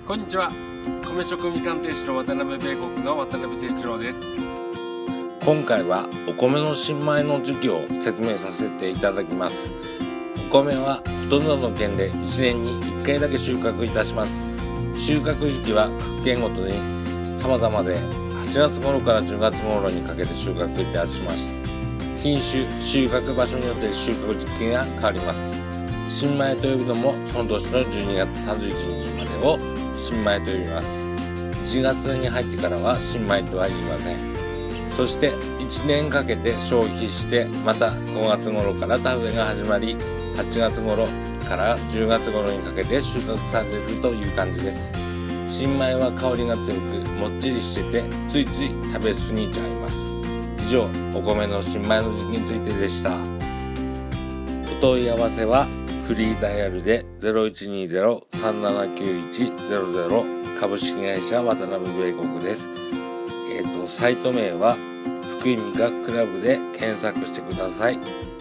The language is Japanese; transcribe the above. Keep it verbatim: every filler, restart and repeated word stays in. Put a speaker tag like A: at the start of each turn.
A: こんにちは。米食みかん亭主の渡辺米国の渡辺誠一郎です。
B: 今回はお米の新米の時期を説明させていただきます。お米はほとんどの県でいちねんにいっかいだけ収穫いたします。収穫時期は各県ごとに様々で、はちがつ頃からじゅうがつ頃にかけて収穫いたします。品種、収穫場所によって収穫時期が変わります。新米と呼ぶのもその年のじゅうにがつさんじゅういちにちまでを新米と呼びます。いちがつに入ってからは新米とは言いません。そしていちねんかけて消費して、またごがつ頃から田植えが始まり、はちがつ頃からじゅうがつ頃にかけて収穫されるという感じです。新米は香りが強くもっちりしてて、ついつい食べ過ぎちゃいます。以上、お米の新米の時期についてでした。お問い合わせはフリーダイヤルで ゼロいちにゼロ さんななきゅういち ゼロゼロ 株式会社渡辺米国です。えっと、サイト名は福井味覚クラブで検索してください。